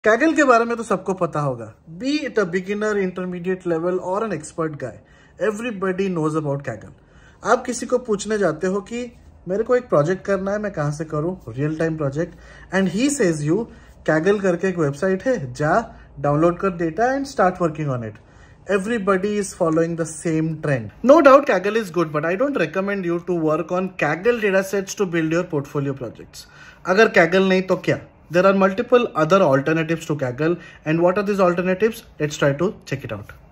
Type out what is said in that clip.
Kaggle के बारे में तो सबको पता होगा। Be it a beginner, intermediate level और an expert guy, everybody knows about Kaggle. आप किसी को पूछने जाते हो कि मेरे को एक प्रोजेक्ट करना है, मैं कहाँ से करूँ, real time project, and he says you Kaggle करके एक वेबसाइट है, जा डाउनलोड कर data and start working on it. Everybody is following the same trend. No doubt Kaggle is good, but I don't recommend you to work on Kaggle datasets to build your portfolio projects. अगर Kaggle नहीं तो क्या? There are multiple other alternatives to Kaggle, and what are these alternatives? Let's try to check it out.